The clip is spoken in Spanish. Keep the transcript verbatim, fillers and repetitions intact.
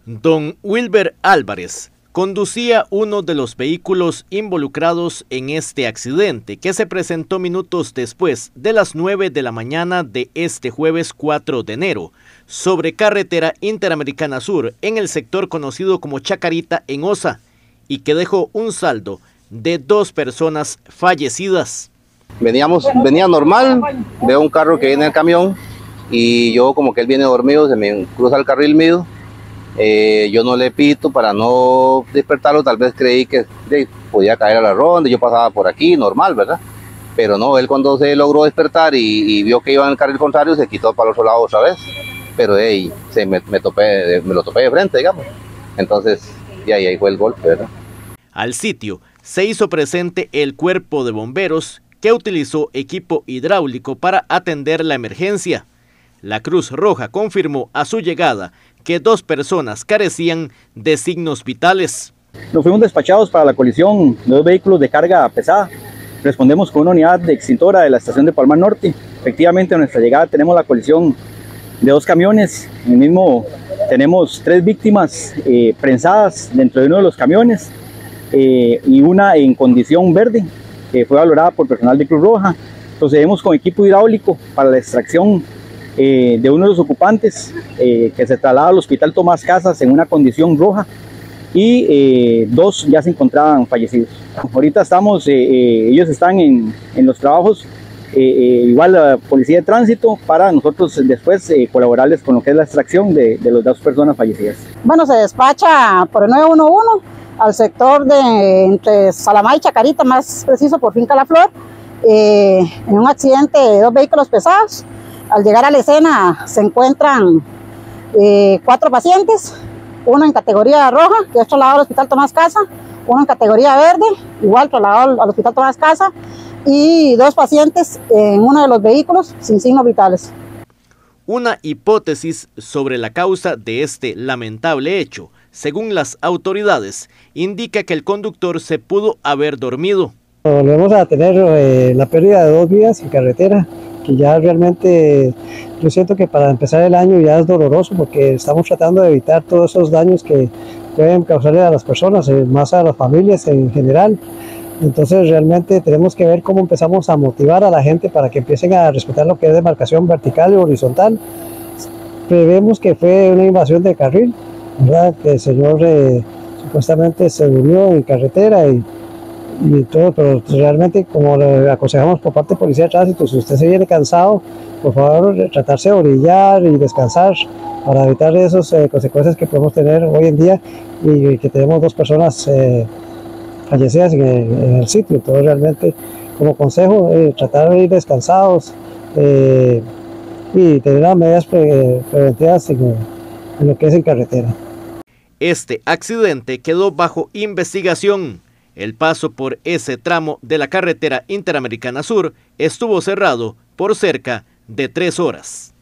Don Wilber Álvarez conducía uno de los vehículos involucrados en este accidente que se presentó minutos después de las nueve de la mañana de este jueves cuatro de enero sobre carretera Interamericana Sur en el sector conocido como Chacarita en Osa y que dejó un saldo de dos personas fallecidas. Veníamos, venía normal, veo un carro que viene en el camión y yo como que él viene dormido, se me cruza el carril mío. Eh, yo no le pito para no despertarlo, tal vez creí que eh, podía caer a la ronda, yo pasaba por aquí, normal, ¿verdad? Pero no, él cuando se logró despertar y, y vio que iba en el carril contrario, se quitó para el otro lado otra vez, pero hey, se me, me, topé, me lo topé de frente, digamos. Entonces, y ahí, ahí fue el golpe, ¿verdad? Al sitio se hizo presente el cuerpo de bomberos que utilizó equipo hidráulico para atender la emergencia. La Cruz Roja confirmó a su llegada que dos personas carecían de signos vitales. Nos fuimos despachados para la colisión de dos vehículos de carga pesada. Respondemos con una unidad de extintora de la estación de Palmar Norte. Efectivamente, a nuestra llegada tenemos la colisión de dos camiones. En el mismo tenemos tres víctimas eh, prensadas dentro de uno de los camiones eh, y una en condición verde, que fue valorada por personal de Cruz Roja. Procedemos con equipo hidráulico para la extracción Eh, de uno de los ocupantes eh, que se traslada al hospital Tomás Casas en una condición roja y eh, dos ya se encontraban fallecidos. Ahorita estamos, eh, eh, ellos están en, en los trabajos, eh, eh, igual la policía de tránsito, para nosotros después eh, colaborarles con lo que es la extracción de, de las dos personas fallecidas. Bueno, se despacha por el nueve uno uno al sector de entre Salamá y Chacarita, más preciso por Finca La Flor, eh, en un accidente de dos vehículos pesados. Al llegar a la escena se encuentran eh, cuatro pacientes, uno en categoría roja, que es trasladado al hospital Tomás Casa, uno en categoría verde, igual trasladado al hospital Tomás Casa, y dos pacientes en uno de los vehículos sin signos vitales. Una hipótesis sobre la causa de este lamentable hecho, según las autoridades, indica que el conductor se pudo haber dormido. Volvemos a tener eh, la pérdida de dos vidas en carretera, que ya realmente yo siento que para empezar el año ya es doloroso, porque estamos tratando de evitar todos esos daños que pueden causarle a las personas, más a las familias en general. Entonces realmente tenemos que ver cómo empezamos a motivar a la gente para que empiecen a respetar lo que es demarcación vertical y horizontal. Prevemos que fue una invasión de carril, ¿verdad? Que el señor eh, supuestamente se durmió en carretera y y todo, pero realmente, como le aconsejamos por parte de Policía de Tránsito, si usted se viene cansado, por favor tratarse de orillar y descansar para evitar esas eh, consecuencias que podemos tener hoy en día y que tenemos dos personas eh, fallecidas en el, en el sitio. Entonces realmente, como consejo, eh, tratar de ir descansados eh, y tener las medidas pre preventivas en, en lo que es en carretera. Este accidente quedó bajo investigación. El paso por ese tramo de la carretera Interamericana Sur estuvo cerrado por cerca de tres horas.